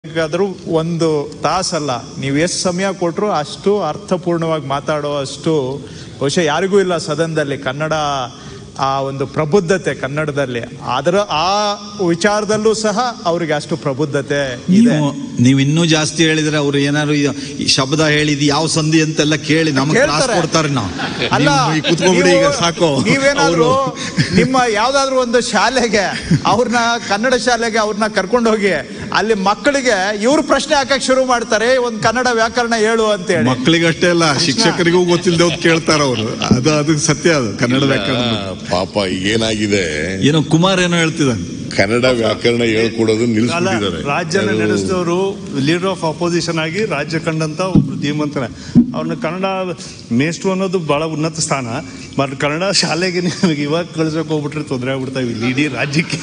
ಾದ್ರೂ ಒಂದು ತಾಸಲ್ಲ, ನೀವು ಎಷ್ಟು ಸಮಯ ಕೊಟ್ಟರು ಅಷ್ಟು ಅರ್ಥಪೂರ್ಣವಾಗಿ ಮಾತಾಡೋ ಅಷ್ಟು ಬಹುಶಃ ಯಾರಿಗೂ ಇಲ್ಲ ಸದನದಲ್ಲಿ. ಕನ್ನಡ ಆ ಒಂದು ಪ್ರಬುದ್ಧತೆ ಕನ್ನಡದಲ್ಲಿ, ಅದರ ಆ ವಿಚಾರದಲ್ಲೂ ಸಹ ಅವ್ರಿಗೆ ಅಷ್ಟು ಪ್ರಬುದ್ಧತೆ ಇದೆ. ನೀವು ಇನ್ನೂ ಜಾಸ್ತಿ ಹೇಳಿದ್ರೆ ಅವ್ರು ಏನಾದ್ರು ಈ ಶಬ್ದ ಹೇಳಿದ್ ಯಾವ ಸಂಧಿ ಅಂತೆಲ್ಲ ಕೇಳಿ ನಮಗೆ ಕೊಡ್ತಾರೆ. ನಾವು ಕುತ್ಕೊಂಡ್ಬಿಡಿ ಈಗ ಸಾಕು. ನೀವೇನಾದ್ರು ನಿಮ್ಮ ಯಾವ್ದಾದ್ರು ಒಂದು ಶಾಲೆಗೆ ಅವ್ರನ್ನ ಕನ್ನಡ ಶಾಲೆಗೆ ಅವ್ರನ್ನ ಕರ್ಕೊಂಡು ಹೋಗಿ ಅಲ್ಲಿ ಮಕ್ಕಳಿಗೆ ಇವ್ರು ಪ್ರಶ್ನೆ ಹಾಕಕ್ ಶುರು ಮಾಡ್ತಾರೆ, ಒಂದು ಕನ್ನಡ ವ್ಯಾಕರಣ ಹೇಳು ಅಂತ ಹೇಳಿ. ಮಕ್ಕಳಿಗಷ್ಟೇ ಅಲ್ಲ, ಶಿಕ್ಷಕರಿಗೂ ಗೊತ್ತಿಲ್ಲದೆ ಕೇಳ್ತಾರ ಅವರು. ಅದು ಸತ್ಯ, ಅದು ಕನ್ನಡ ವ್ಯಾಕರಣ. ಪಾಪ ಏನಾಗಿದೆ, ಏನೋ ಕುಮಾರ್ ಏನೋ ಹೇಳ್ತಿದ್ದಾನೆ, ಕನ್ನಡ ವ್ಯಾಕರಣ ಹೇಳ್ಕೊಡೋದು ನಿಲ್ಲಿಸ್ಬಿಟ್ಟಿದ್ದಾರೆ. ರಾಜ್ಯನ ನಡೆಸಿದವರು ಲೀಡರ್ ಆಫ್ ಅಪೋಸಿಷನ್ ಆಗಿ ರಾಜ್ಯ ಕಂಡಂತ ಒಬ್ರು ಧೀಮಂತನ, ಅವ್ರನ್ನ ಕನ್ನಡ ಮೇಷ್ಟ್ರು ಅನ್ನೋದು ಬಹಳ ಉನ್ನತ ಸ್ಥಾನ. ಬಟ್ ಕನ್ನಡ ಶಾಲೆಗೆ ನಿಮಗೆ ಇವಾಗ ಕಳ್ಸಕ್ ಹೋಗ್ಬಿಟ್ರೆ ತೊಂದರೆ ಆಗ್ಬಿಡ್ತಾವೆ ಇಲ್ಲಿ ಇಡೀ ರಾಜ್ಯಕ್ಕೆ.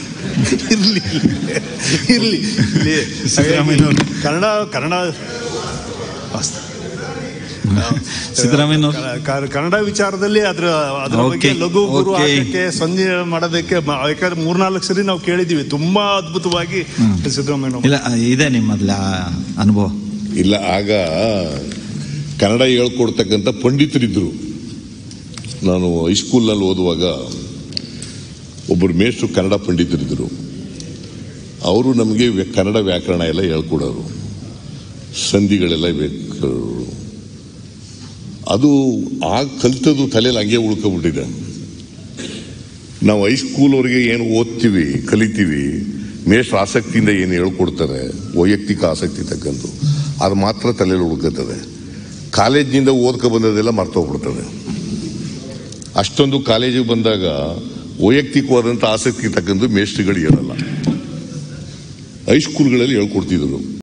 ಇರ್ಲಿ ಕನ್ನಡ ಸಿದ್ದರಾಮಯ್ಯ ಕನ್ನಡ ವಿಚಾರದಲ್ಲಿ ಅದ್ರ ಬಗ್ಗೆ ಲಘು ಗುರು ಹಾಕಕ್ಕೆ ಸಂಧಿ ಮಾಡೋದಕ್ಕೆ ಯಾಕಂದ್ರೆ 3-4 ಸರಿ ನಾವು ಕೇಳಿದೀವಿ. ತುಂಬಾ ಅದ್ಭುತವಾಗಿ ಸಿದ್ದರಾಮಯ್ಯ ಇದೆ ನಿಮ್ಮದ್ಲ ಅನುಭವ ಇಲ್ಲ. ಆಗ ಕನ್ನಡ ಹೇಳ್ಕೊಡ್ತಕ್ಕಂಥ ಪಂಡಿತರಿದ್ರು. ನಾನು ಹೈಸ್ಕೂಲ್ನಲ್ಲಿ ಓದುವಾಗ ಒಬ್ಬರು ಮೇಷ್ಟ್ರು ಕನ್ನಡ ಪಂಡಿತರಿದ್ರು. ಅವರು ನಮಗೆ ಕನ್ನಡ ವ್ಯಾಕರಣ ಎಲ್ಲ ಹೇಳ್ಕೊಡೋರು, ಸಂಧಿಗಳೆಲ್ಲ ಬೇಕು. ಅದು ಆಗ ಕಲ್ತದ್ದು ತಲೆಯಲ್ಲಿ ಹಂಗೆ ಉಳ್ಕೊಬಿಟ್ಟಿದೆ. ನಾವು ಹೈಸ್ಕೂಲ್ವರೆಗೆ ಏನು ಓದ್ತೀವಿ ಕಲಿತೀವಿ, ಮೇಷ್ಟ್ರು ಆಸಕ್ತಿಯಿಂದ ಏನು ಹೇಳ್ಕೊಡ್ತಾರೆ, ವೈಯಕ್ತಿಕ ಆಸಕ್ತಿ ತಕ್ಕಂತು ಅದು ಮಾತ್ರ ತಲೆಯಲ್ಲಿ ಉಳ್ಕೊತದೆ. ಕಾಲೇಜಿನಿಂದ ಓದ್ಕೊ ಬಂದದೆಲ್ಲ ಮರ್ತೋಗ್ಬಿಡ್ತದೆ. ಅಷ್ಟೊಂದು ಕಾಲೇಜಿಗೆ ಬಂದಾಗ ವೈಯಕ್ತಿಕವಾದಂಥ ಆಸಕ್ತಿ ತಕ್ಕಂದು ಮೇಷ್ಟ್ರುಗಳು ಇರಲ್ಲ. ಹೈಸ್ಕೂಲ್ಗಳಲ್ಲಿ ಹೇಳ್ಕೊಡ್ತಿದ್ರು.